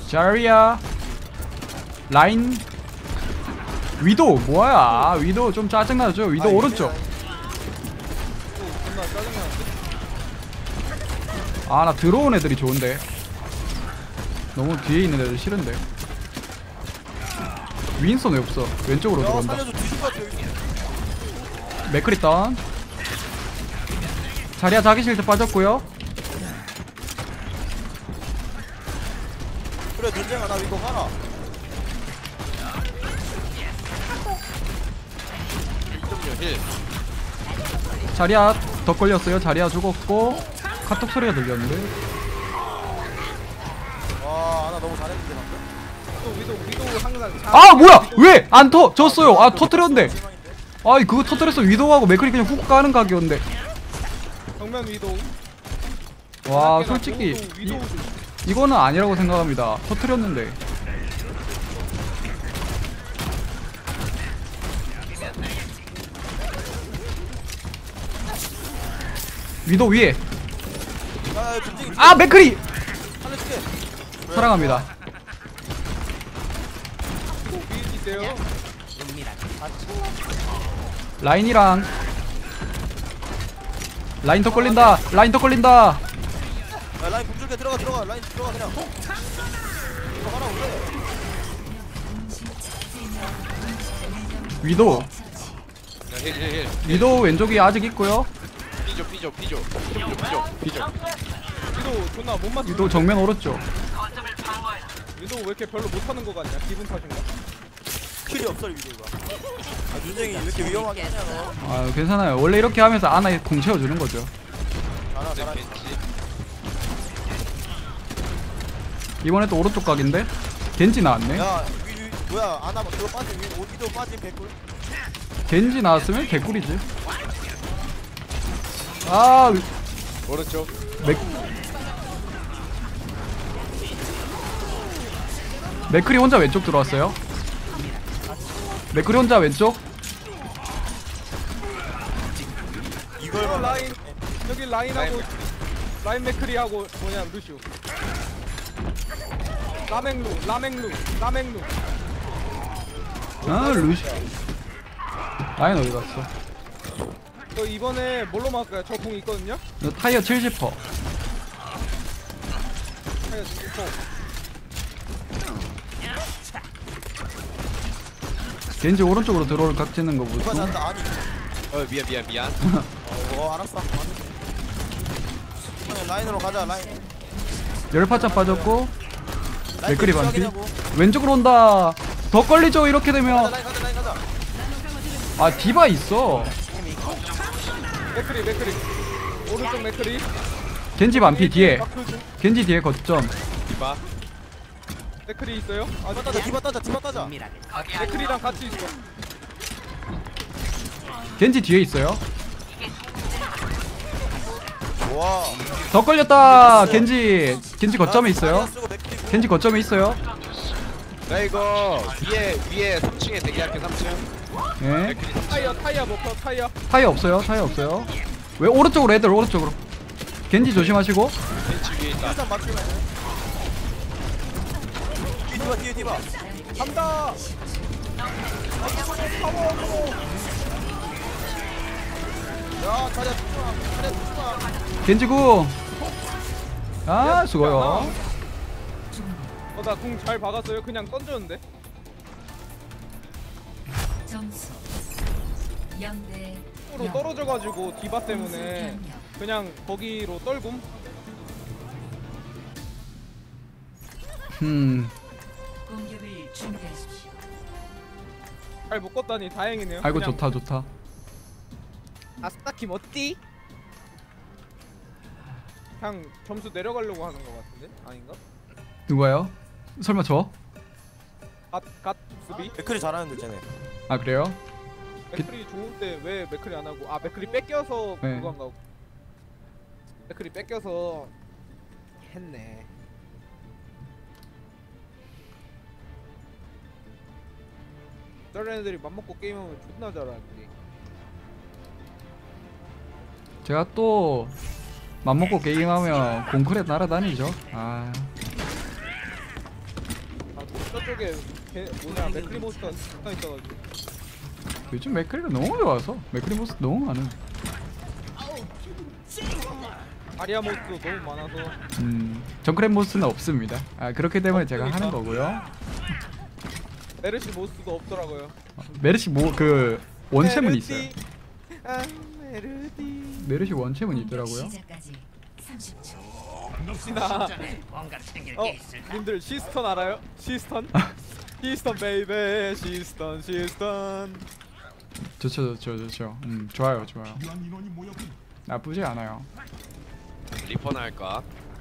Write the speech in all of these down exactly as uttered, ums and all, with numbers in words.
자리야 라인 위도 뭐야 위도 좀 짜증나죠. 위도 아, 오른쪽. 존나 짜증나는데? 아 나 들어온 애들이 좋은데 너무 뒤에 있는 애들 싫은데. 윈선 왜 없어? 왼쪽으로 야 들어온다. 살려줘 뒤질 것 같아 여기. 맥크리 다운. 자리야 자기 실드 빠졌고요. 그래 눈쟁아 나 이거 가라. 힐. 자리야 더 걸렸어요. 자리야 죽었고 카톡 소리가 들렸는데. 와 나 너무 잘했는데 방금. 또 위도 위도 항상 자- 아 뭐야 위도- 왜 안 터? 졌어요. 아 터뜨렸는데. 아이 그거 터뜨렸어. 위도하고 맥크리 그냥 훅 가는 각이었는데. 정면 위도. 와 밖에나 솔직히 위도, 위도. 이, 이거는 아니라고 생각합니다. 터뜨렸는데. 위도 위에. 야 눈쟁이 아 맥크리 살려줄게. 사랑합니다. 위도 위에 있어요. 라인이랑 라인 더 걸린다. 라인 더 걸린다. 야 라인 굶줄게 들어가 들어가 라인 들어가 그냥. 들어가라 그래. 위도 힐힐힐. 위도 왼쪽이 아직 있고요. 피죠 피죠 피죠. 피죠 피죠 피죠. 위도 존나 못 맞추. 위도 정면 오른쪽. 위도 왜 이렇게 별로 못하는 거 같냐? 기분 탓인가? 킬이 없어 위도가. 아 눈쟁이 왜 이렇게 위험하게 하냐 너. 아 괜찮아요. 원래 이렇게 하면서 아나에 공 채워주는 거죠. 잘하 잘하. 겐지. 이번에 또 오른쪽 각인데 겐지 나왔네. 야 위, 위, 뭐야 아나 그거 빠진 위 어디도 빠진 개꿀. 겐지 나왔으면 개꿀이지. 아 오른쪽. 맥 맥크리 혼자 왼쪽 들어왔어요. 맥크리 혼자 왼쪽. 이걸 어, 봐. 라인 여기 라인하고 라인 맥크리하고 뭐냐 루시오. 라맹루 라맹루 라맹루. 아 루시. 라인 어디 갔어? 저 이번에 뭘로 막을까요? 저 공 있거든요. 너 타이어 칠십 퍼센트. 하여 주고. 겐지 오른쪽으로 들어올 각 짓는 거 누가 보고. 잔다 아니. 어 미안 미안 미안. 어 알았어. 그냥 라인으로 가자 라인. 열파차 빠졌고 라인 맥크리 몇 반피. 시작이냐고. 왼쪽으로 온다. 더 걸리죠 이렇게 가자 되면. 라인 가자 라인 가자. 아 디바 있어. 맥크리 맥크리. 오른쪽 맥크리. 겐지 반피 뒤에. 마크주. 겐지 뒤에 거점. 디바. 맥크리 있어요? 아 디바 따자 디바 따자 디바 따자. 맥크리랑 같이 있어. 겐지 뒤에 있어요. 와. 더 걸렸다. 겐지. 겐지 거점에 있어요. 겐지 거점에 있어요. 나 이거 위에 위에 삼 층에 대기할게 삼 층. 예. 맥크리 삼 층. 타이어 타이어 먹어 타이어. 타이어 없어요. 타이어 없어요. 왜 오른쪽으로 애들 오른쪽으로. 겐지 조심하시고. 벤치 위에 있다. 일단 막히면. 뒤에 디바 뒤에 디바. 간다. 야 자리야 죽지마 자리야 죽지마. 겐지구. 아 수고요. 어나 공 잘 박았어요. 그냥 던졌는데. 점수 영 대 으로 떨어져가지고 디바 때문에 그냥 거기로 떨굼. 음. 공격을 준비하십시오. 잘 묶었다니 다행이네요. 아이고 그냥 좋다 좋다. 아스타킴 어띠? 그냥 점수 내려가려고 하는 것 같은데 아닌가? 누가요? 설마 저? 갓갓 수비? 맥클이 잘하는데 쟤네. 아 그래요? 맥크리 좋을 때 왜 맥크리 안 하고 아 맥크리 뺏겨서 네. 그거 안 가고 맥크리 뺏겨서 했네. 다른 애들이 맘먹고 게임하면 존나 잘하는데. 제가 또 맘먹고 게임하면 공크렛 날아다니죠. 아 저쪽에 개, 뭐냐 맥크리 몬스터가 하나 있어가지고. 요즘 맥크리가 너무 좋아서 맥크리 모스 너무 많은. 아리아 몬스도 너무 많아서. 음 정크랩 모스는 없습니다. 아 그렇기 때문에 제가 하는 거고요. 메르시 몬스도 없더라고요. 메르시 뭐 그 원챔은 메르시. 있어요. 아, 메르디. 메르시 원챔은 있더라고요. 시작까지 삼십 초. 혹시나 어, 님들 시스턴 알아요? 시스턴? 시스턴 베이베 시스턴 시스턴. 좋죠 좋죠 좋죠. 음 좋아요 좋아요. 나쁘지 않아요. 리퍼나 할까?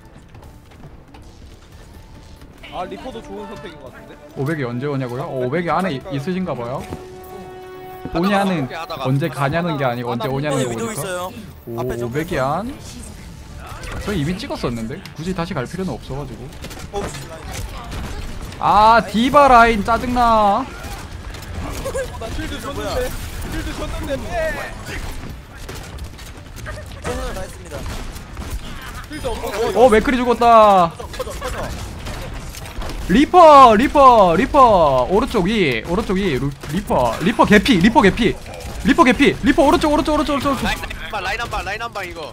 아 리퍼도 좋은 선택인 것 같은데? 오백이 언제 오냐고요? 어, 오백이 안에 이- 있으신가 봐요. 오냐는 언제 가냐는 게 아니고 언제 오냐는 위도 거니까. 있어요. 오, 앞에 좀 오백이 안? 저 이미 찍었었는데 굳이 다시 갈 필요는 없어가지고. 어, 라인. 아 디바 라인 짜증나. 나 쉴드 줬는데 쉴드 줬는데 최선을 다했습니다. 쉴드 없어. 어 맥크리 죽었다. 커져 커져. 리퍼 리퍼 리퍼 오른쪽 위 오른쪽 위 루- 리퍼 리퍼 개피 리퍼 개피 리퍼 개피 리퍼 오른쪽 오른쪽 오른쪽 오른쪽. 라인 한방 라인 한방 라인 한방 이거.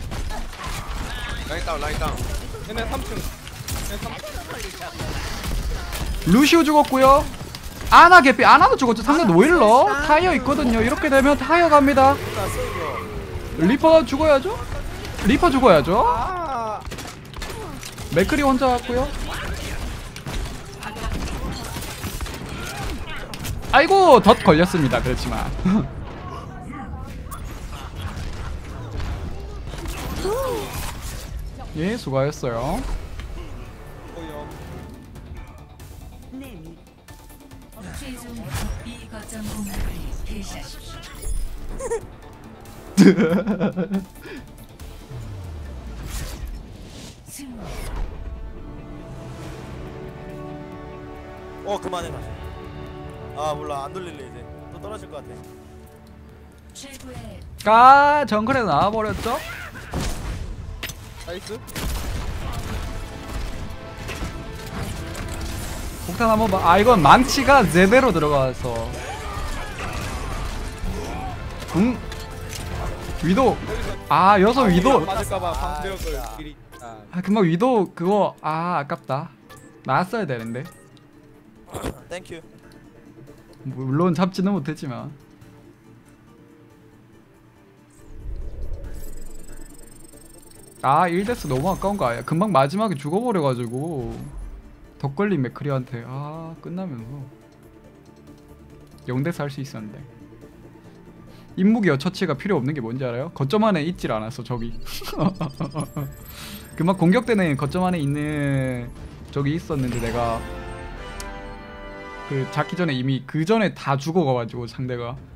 라인 다운 라인 다운. 얘네 삼 층. 얘네 삼 층. 루시오 죽었고요. 아나 개피 아나도 죽었죠. 상대 노일러 타이어 있거든요. 이렇게 되면 타이어 갑니다. 리퍼 죽어야죠. 리퍼 죽어야죠. 아 맥크리 혼자 왔고요. 아이고 덧 걸렸습니다. 그렇지만 예 수고하셨어요. 뭐야? 최종 이 거점 공격을 개시하십시오. 승리. 어 그만해 다시. 아 몰라 안 돌릴래 이제. 또 떨어질 것 같아. 최고의 아 정글에 나와버렸죠. 나이스. 폭탄 한번 봐. 아 이건 망치가 제대로 들어가서 응 위도 아 여섯 위도 맞을까봐 방벽을 미리. 아, 아 금방 위도 그거 아 아깝다. 나왔어야 되는데 땡큐. 물론 잡지는 못했지만 아 일 대스 너무 아까운 거 아니야. 금방 마지막에 죽어버려가지고 덕걸린 맥크리한테 아 끝나면서 영 대스 할 수 있었는데 인무기 여처치가 필요 없는 게 뭔지 알아요? 거점 안에 있질 않았어 저기. 금방 공격되는 거점 안에 있는 저기 있었는데 내가 그 잡기 전에 이미 그 전에 다 죽어가가지고 상대가